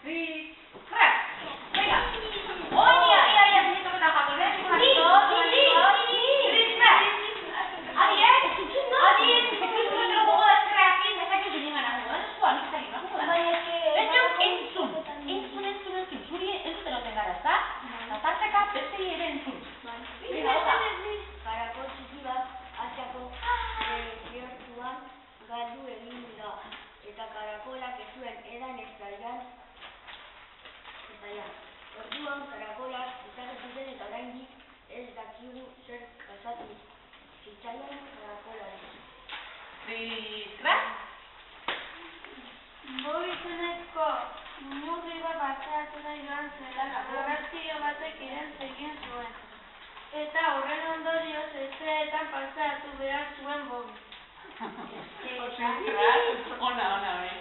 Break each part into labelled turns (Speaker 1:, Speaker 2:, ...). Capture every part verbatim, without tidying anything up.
Speaker 1: Freeze. Crack. Venga. Oh, iya, iya, iya. Sini turun apa? Turun, turun. Freeze, crack. Adi, ya? Adi, freeze turun terus bawa crackin. Saya kayak gini mana? Mana suami kita ini? Aku mana? Lecuk, entzun. Entzun, entzun, entzun. Zuri entzun eroten gara, ezta? Tarteka beste ere entzun.
Speaker 2: Karakol txiki bat Asiako desiertuan galdu egin da. Eta karakolak ez zuen edan ezta jan. Eta ja. Orduan karakolak izatu zen eta oraindik ez dakigu zer pasatu zitzaion karakolari.
Speaker 1: Freeze, crack.
Speaker 3: Bobi zenezko murri bat batzeratzera joan zela, argazkilo batek irentz egin zuen. Eta horren ondorioz etxeetan pasatu behar zuen Bobi.
Speaker 1: Ona, ona, ona.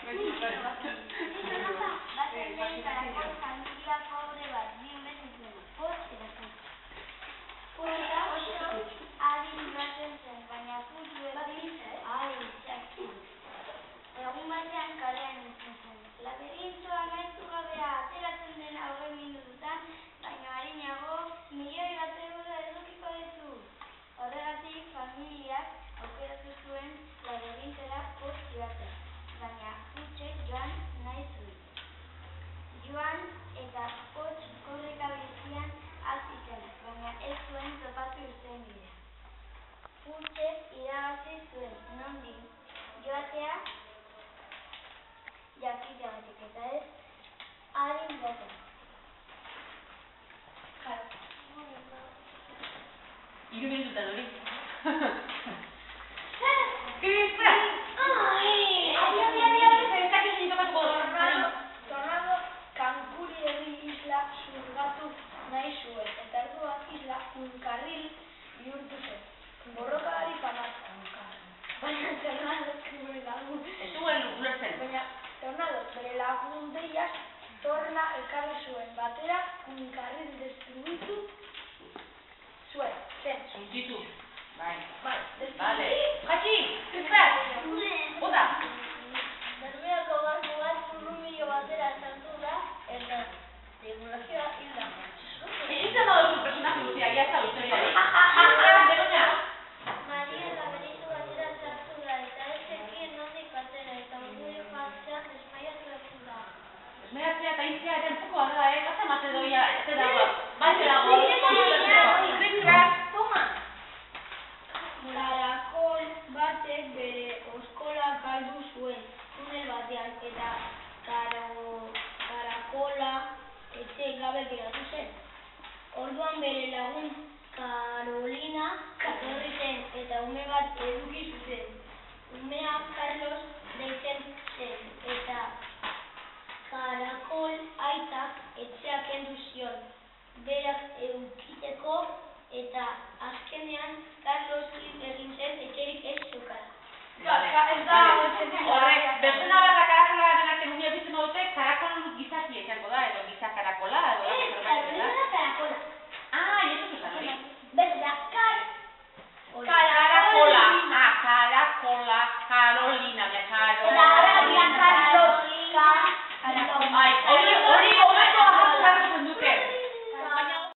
Speaker 2: Baten den karakol familia pobre bat, bi ume zituen, post eta putz. Posta oso adin baten zen, baina putz berdin adin txakin. Egun batean kalean nintzen zen. Laberintoa amaitu gabea ateratzen den hogei minututan, baina harinago milioi bat euro edukiko ditu. Horregatik familiak aukeratu zuen laberintora putz joatea, baina putzek joan nahi zuen. Joan eta putz korrika bizian hasi zen, baina ez zuen topatu irtenbidea. Putzek irabazi zuen, nondik joatea jakiteagatik eta ez adin baten.
Speaker 1: Hiru minututan hori. Freeze, crack. Adi, adi, adi, adi. Ez dakit nik topatuko.
Speaker 2: Tornado Kankuri herri isla zurgatu nahi zuen, eta orduan isla unkarril bihurtu zen. Borrokalari pamat baina tornadok bere lagun.
Speaker 1: Ez duen ulertzen.
Speaker 2: Baina tornadok bere lagun deiaz torna ekarri zuen batera unkarril destruitu zuen. Zen.
Speaker 1: Suntitu. Bai.
Speaker 2: Bai,
Speaker 1: Vale.